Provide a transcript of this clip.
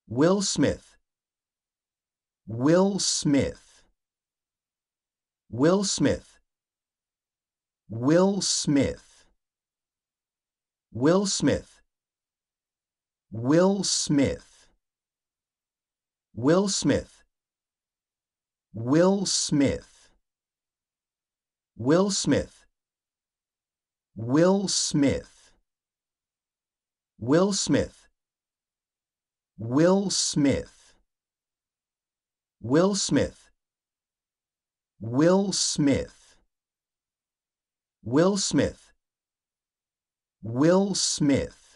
Will Smith. Will Smith. Will Smith. Will Smith. Will Smith. Will Smith. Will Smith. Will Smith. Will Smith. Will Smith. Will Smith. Will Smith. Will Smith. Will Smith. Will Smith. Will Smith.